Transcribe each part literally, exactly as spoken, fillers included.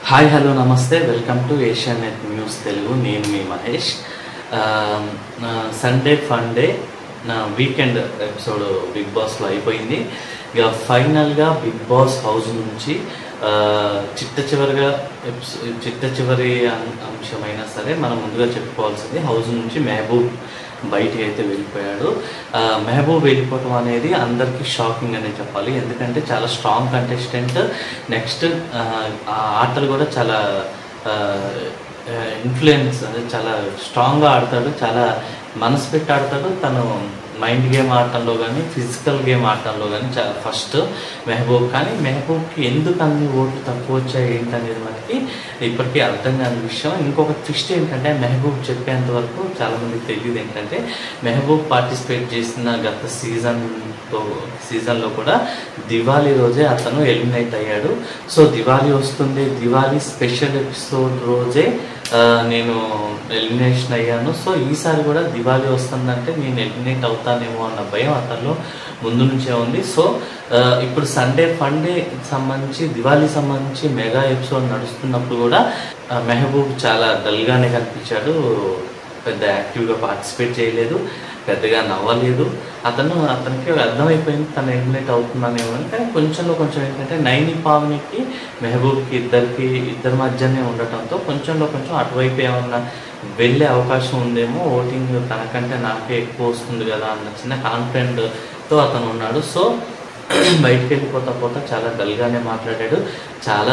Hi hello నమస్తే welcome to Asianet news Telugu. నేను మీ Mahesh. Sunday funday weekend episode Bigg బాస్లో అయిపోయింది. ఇక ఫైనల్గా బిగ్ బాస్ హౌస్ నుంచి చిట్ట చివరిగా చిట్ట చివరి అంశమైనా సరే మనం ముందుగా చెప్పుకోవాల్సింది, హౌస్ నుంచి మెహబూబ్ బయటికి అయితే వెళ్ళిపోయాడు. మెహబూబ్ వెళ్ళిపోవటం అనేది అందరికీ షాకింగ్ అనే చెప్పాలి. ఎందుకంటే చాలా స్ట్రాంగ్ కంటెస్టెంట్. నెక్స్ట్ ఆ ఆటలు కూడా చాలా ఇన్ఫ్లుయెన్స్ అంటే చాలా స్ట్రాంగ్గా ఆడతాడు, చాలా మనసు పెట్టి ఆడతాడు. తను మైండ్ గేమ్ ఆడటంలో కానీ ఫిజికల్ గేమ్ ఆడటంలో కానీ చాలా ఫస్ట్ మెహబూబ్. కానీ మెహబూబ్కి ఎందుకు అన్ని ఓట్లు తక్కువ వచ్చాయి ఏంటనేది మనకి ఇప్పటికీ అర్థం కాని విషయం. ఇంకొక ట్విస్ట్ ఏంటంటే, మెహబూబ్ చెప్పేంత వరకు చాలామందికి తెలియదు ఏంటంటే, మెహబూబ్ పార్టిసిపేట్ చేసిన గత సీజన్తో సీజన్లో కూడా దివాళీ రోజే అతను ఎలిమినేట్ అయ్యాడు. సో దివాళీ వస్తుంది, దివాళీ స్పెషల్ ఎపిసోడ్ రోజే నేను ఎలిమినేషన్ అయ్యాను. సో ఈసారి కూడా దివాళీ వస్తుందంటే నేను ఎలిమినేట్ అవుతానేమో అన్న భయం అతనిలో ముందు నుంచే ఉంది. సో ఇప్పుడు సండే ఫండే సంబంధించి దివాళీ సంబంధించి మెగా ఎపిసోడ్ నడుస్తున్నప్పుడు కూడా మెహబూబ్ చాలా డల్గానే కనిపించాడు. పెద్ద యాక్టివ్గా పార్టిసిపేట్ చేయలేదు, పెద్దగా నవ్వలేదు. అతను అతనికి అర్థమైపోయింది తను ఎలిమినేట్ అవుతున్నానేమో అని. కానీ కొంచెంలో కొంచెం ఏంటంటే, నైని పావనికి మెహబూబ్కి ఇద్దరికి ఇద్దరి మధ్యనే ఉండటంతో కొంచెంలో కొంచెం అటువైపు ఏమన్నా వెళ్ళే అవకాశం ఉందేమో, ఓటింగ్ తనకంటే నాకే ఎక్కువ వస్తుంది కదా అన్న చిన్న కాన్ఫిడెంట్తో అతను ఉన్నాడు. సో బయటికి వెళ్ళిపోతా పోతా చాలా డల్గానే మాట్లాడాడు, చాలా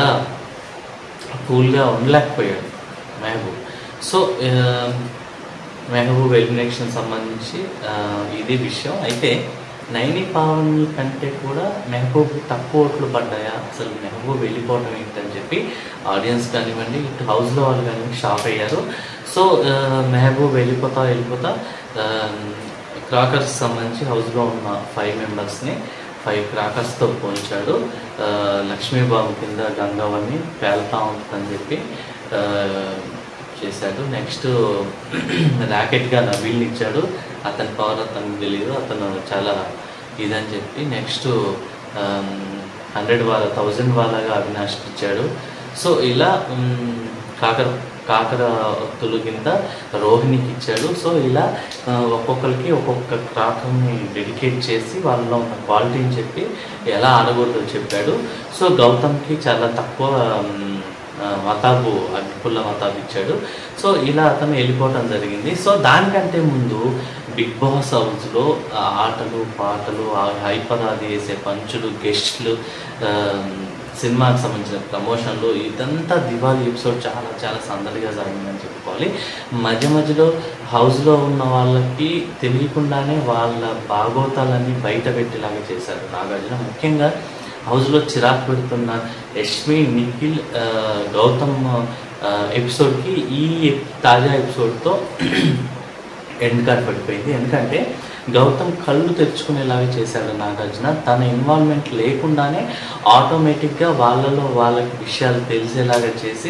కూల్గా ఉండలేకపోయాడు మెహబూబ్. సో మెహబూబ్ ఎలిమినేషన్ సంబంధించి ఇది విషయం. అయితే నైని పావన్ కంటే కూడా మెహబూబ్ తక్కువ ఓట్లు పడ్డాయా, అసలు మెహబూబ్ వెళ్ళిపోవడం ఏంటని చెప్పి ఆడియన్స్ కానివ్వండి, ఇటు హౌస్లో వాళ్ళు కానివ్వండి షాక్ అయ్యారు. సో మెహబూబ్ వెళ్ళిపోతా వెళ్ళిపోతా క్రాకర్స్ సంబంధించి హౌస్లో ఉన్న ఫైవ్ మెంబర్స్ని ఫైవ్ క్రాకర్స్తో పోల్చాడు. లక్ష్మీబాబు కింద గంగవని పేలుతా ఉంటుందని చెప్పి చేశాడు. నెక్స్ట్ ర్యాకెట్గా నవీల్ని ఇచ్చాడు. అతని పవర్ అతనికి తెలియదు, అతను చాలా ఇదని చెప్పి నెక్స్ట్ హండ్రెడ్ వాళ్ళ థౌజండ్ వాళ్ళగా అవినాష్కి ఇచ్చాడు. సో ఇలా కాకర కాకర ఒత్తులు కింద రోహిణికి ఇచ్చాడు. సో ఇలా ఒక్కొక్కరికి ఒక్కొక్క క్రాకర్ని డెడికేట్ చేసి వాళ్ళలో ఉన్న క్వాలిటీని చెప్పి ఎలా ఆడకూడదో చెప్పాడు. సో గౌతమ్కి చాలా తక్కువ మతాబు అగ్గిపుల్ల మతాబు ఇచ్చాడు. సో ఇలా అతను వెళ్ళిపోవటం జరిగింది. సో దానికంటే ముందు బిగ్ బాస్ హౌస్లో ఆటలు పాటలు హైపరాది వేసే పంచులు, గెస్ట్లు, సినిమాకి సంబంధించిన ప్రమోషన్లు, ఇదంతా దివాళీ ఎపిసోడ్ చాలా చాలా సందడిగా జరిగిందని చెప్పుకోవాలి. మధ్య మధ్యలో హౌస్లో ఉన్న వాళ్ళకి తెలియకుండానే వాళ్ళ భాగోతాలన్నీ బయట పెట్టేలాగా చేశారు నాగార్జున. ముఖ్యంగా హౌస్లో చిరాకు పెడుతున్న యష్మి, నిఖిల్, గౌతమ్ ఎపిసోడ్కి ఈ తాజా ఎపిసోడ్తో ఎండ్ కార్డ్ పడిపోయింది. ఎందుకంటే గౌతమ్ కళ్ళు తెరుచుకునేలాగా చేశాడు నాగార్జున. తన ఇన్వాల్వ్మెంట్ లేకుండానే ఆటోమేటిక్గా వాళ్ళలో వాళ్ళకి విషయాలు తెలిసేలాగా చేసి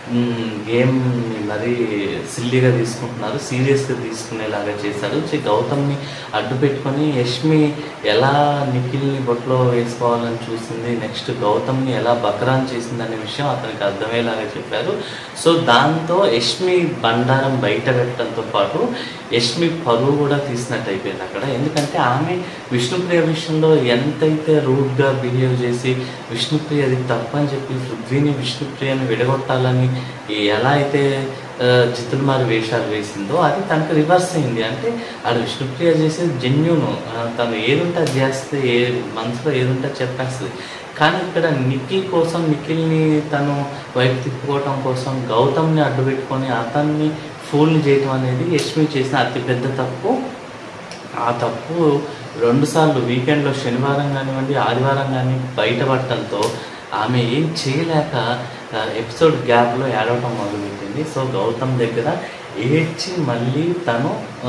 గేమ్ని మరీ సిల్లీగా తీసుకుంటున్నారు, సీరియస్గా తీసుకునేలాగా చేశాడు. గౌతమ్ని అడ్డు పెట్టుకొని యష్మి ఎలా నిఖిల్ని బొట్లో వేసుకోవాలని చూసింది, నెక్స్ట్ గౌతమ్ని ఎలా బకరాన్ చేసింది అనే విషయం అతనికి అర్థమయ్యేలాగా చెప్పారు. సో దాంతో యష్మి బండారం బయట పెట్టడంతో పాటు యష్మి పరువు కూడా తీసినట్టు అయిపోయింది అక్కడ. ఎందుకంటే ఆమె విష్ణుప్రియ విషయంలో ఎంతైతే రూడ్గా బిహేవ్ చేసి విష్ణుప్రియ అది తప్పని చెప్పి పృథ్వీని విష్ణుప్రియని విడగొట్టాలని ఎలా అయితే చిత్తులమారి వేషాలు వేసిందో అది తనకు రివర్స్ అయింది. అంటే అది విష్ణుప్రియ చేసేది జెన్యూను, తను ఏదుంటే అది చేస్తే, ఏ మనసులో ఏదుంటే చెప్పేస్తుంది. కానీ ఇక్కడ నిఖిల్ కోసం, నిఖిల్ని తను వైపు తిప్పుకోవటం కోసం గౌతమ్ని అడ్డు పెట్టుకొని అతన్ని ఫూల్ని చేయటం అనేది యష్మి చేసిన అతిపెద్ద తప్పు. ఆ తప్పు రెండుసార్లు వీకెండ్లో శనివారం కానివ్వండి ఆదివారం కానీ బయటపడటంతో ఆమె ఏం చేయలేక ఎపిసోడ్ గ్యాప్లో ఏడవటం మొదలుపెట్టింది. సో గౌతమ్ దగ్గర ఏడ్చి మళ్ళీ తను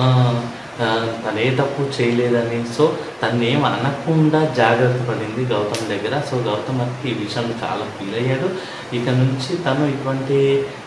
తను ఏ తప్పు చేయలేదని, సో తను ఏం అనకుండా జాగ్రత్త పడింది గౌతమ్ దగ్గర. సో గౌతమ్ ఈ విషయంలో చాలా ఫీల్ అయ్యాడు. ఇక నుంచి తను ఇటువంటి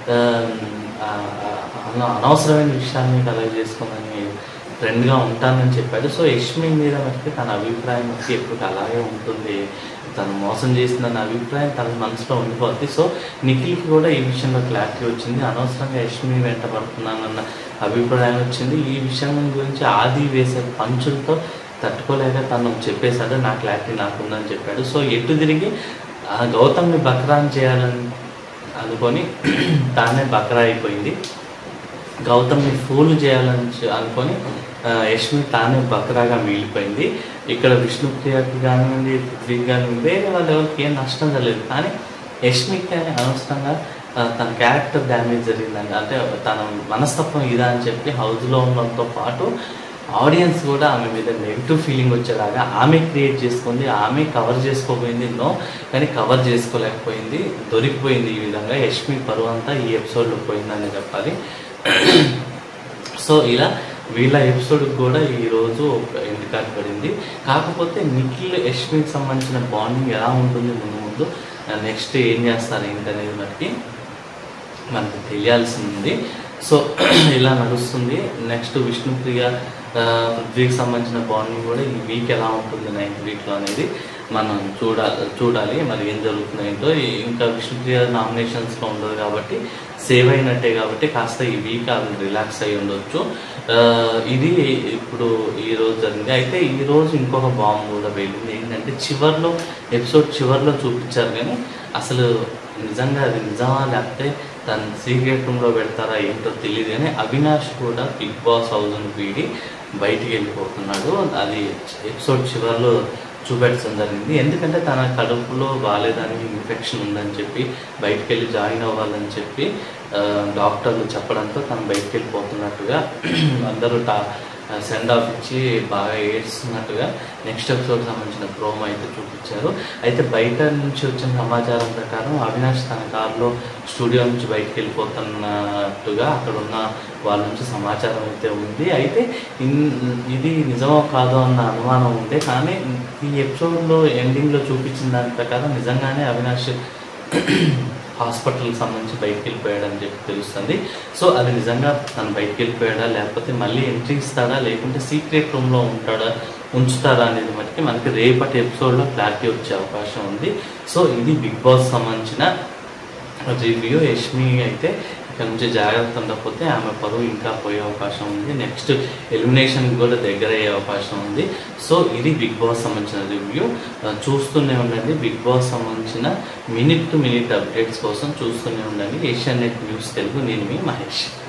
అనవసరమైన విషయాన్ని కలెక్ట్ చేసుకోమని ఫ్రెండ్గా ఉంటానని చెప్పాడు. సో యష్మి మీద మటుకు తన అభిప్రాయం వచ్చి ఎప్పుడు అలాగే ఉంటుంది, తను మోసం చేసిందన్న అభిప్రాయం తన మనసులో ఉండిపోద్ది. సో నిఖిల్కి కూడా ఈ విషయంలో క్లారిటీ వచ్చింది. అనవసరంగా యష్మి వెంట పడుతున్నానన్న అభిప్రాయం వచ్చింది. ఈ విషయం గురించి ఆది వేసే పంచులతో తట్టుకోలేక తను చెప్పేశాడు, నా క్లారిటీ నాకుందని చెప్పాడు. సో ఎటు తిరిగి గౌతమ్ని బక్రాన్ చేయాలని అనుకొని తానే బక్రా అయిపోయింది. గౌతమ్ని ఫూల్ చేయాలని అనుకొని యష్మి తానే బక్రాగా మిగిలిపోయింది. ఇక్కడ విష్ణుప్రియకి కానివ్వండి, పృథ్వీకి కానివ్వండి, వేరే వాళ్ళ ఎవరికి ఏం నష్టం జరగలేదు. కానీ యష్మికి అనవసరంగా తన క్యారెక్టర్ డ్యామేజ్ జరిగిందండి. అంటే తన మనస్తత్వం ఇదా అని చెప్పి హౌస్లో ఉండడంతో పాటు ఆడియన్స్ కూడా ఆమె మీద నెగిటివ్ ఫీలింగ్ వచ్చేలాగా ఆమె క్రియేట్ చేసుకుంది. ఆమె కవర్ చేసుకోపోయింది నో, కానీ కవర్ చేసుకోలేకపోయింది, దొరికిపోయింది. ఈ విధంగా యష్మి పరువు అంతా ఈ ఎపిసోడ్లో పోయిందని చెప్పాలి. సో ఇలా వీళ్ళ ఎపిసోడ్కి కూడా ఈరోజు ఎండ్ కార్డ్ పడింది. కాకపోతే నిఖిల్ యష్మికి సంబంధించిన బాండింగ్ ఎలా ఉంటుంది ముందు ముందు నెక్స్ట్ ఏం చేస్తారు ఏంటనేది మనకి మనకు తెలియాల్సి ఉంది. సో ఇలా నడుస్తుంది. నెక్స్ట్ విష్ణుప్రియ పృథ్వీకి సంబంధించిన బాండింగ్ కూడా ఈ వీక్ ఎలా ఉంటుంది నైన్త్ వీక్లో అనేది మనం చూడాలి చూడాలి మరి ఏం జరుగుతున్నాయంటో. ఇంకా విష్ణుప్రియ నామినేషన్స్లో ఉండదు కాబట్టి సేవ్ అయినట్టే కాబట్టి కాస్త ఈ వీక్ ఆమె రిలాక్స్ అయ్యి ఉండొచ్చు. ఇది ఇప్పుడు ఈరోజు జరిగింది. అయితే ఈరోజు ఇంకొక బాంబు కూడా వెళ్ళింది. ఏంటంటే చివర్లో ఎపిసోడ్ చివర్లో చూపించారు కానీ అసలు నిజంగా అది నిజమా లేకపోతే తను సీక్రెట్ రూమ్లో పెడతారా ఏంటో తెలియదు. కానీ అవినాష్ కూడా బిగ్ బాస్ హౌస్ని వీడి బయటికి వెళ్ళిపోతున్నాడు. అది ఎపిసోడ్ చివరిలో చూపెట్టడం జరిగింది. ఎందుకంటే తన కడుపులో బాగాలేదని ఇన్ఫెక్షన్ ఉందని చెప్పి బయటికి వెళ్ళి జాయిన్ అవ్వాలని చెప్పి డాక్టర్లు చెప్పడంతో తను బయటికి వెళ్ళిపోతున్నట్టుగా అందరూ టా సెండ్ ఆఫ్ ఇచ్చి బాగా ఏడ్స్తున్నట్టుగా నెక్స్ట్ ఎపిసోడ్ సంబంధించిన ప్రోమో అయితే చూపించారు. అయితే బయట నుంచి వచ్చిన సమాచారం ప్రకారం అవినాష్ తన కారులో స్టూడియో నుంచి బయటకు వెళ్ళిపోతున్నట్టుగా అక్కడ ఉన్న వాళ్ళ నుంచి సమాచారం అయితే ఉంది. అయితే ఇది నిజమో కాదో అన్న అనుమానం ఉండే, కానీ ఈ ఎపిసోడ్లో ఎండింగ్లో చూపించిన దాని ప్రకారం నిజంగానే అవినాష్ హాస్పిటల్కి సంబంధించి బయటకు వెళ్ళిపోయాడని చెప్పి తెలుస్తుంది. సో అది నిజంగా తను బయటకు వెళ్ళిపోయాడా లేకపోతే మళ్ళీ ఎంట్రీ ఇస్తాడా లేకుంటే సీక్రెట్ రూమ్లో ఉంటాడా ఉంచుతారా అనేది మనకి మనకి రేపటి ఎపిసోడ్లో క్లారిటీ వచ్చే అవకాశం ఉంది. సో ఇది బిగ్ బాస్ సంబంధించిన రివ్యూ. యష్మి అయితే ఇక్కడ నుంచి జాగ్రత్త ఉండకపోతే ఆమె పరువు ఇంకా పోయే అవకాశం ఉంది. నెక్స్ట్ ఎలిమినేషన్కి కూడా దగ్గర అయ్యే అవకాశం ఉంది. సో ఇది బిగ్ బాస్ సంబంధించిన రివ్యూ. చూస్తూనే ఉండండి. బిగ్ బాస్ సంబంధించిన మినిట్ టు మినిట్ అప్డేట్స్ కోసం చూస్తూనే ఉండండి ఏషియానెట్ న్యూస్ తెలుగు. నేను మీ మహేష్.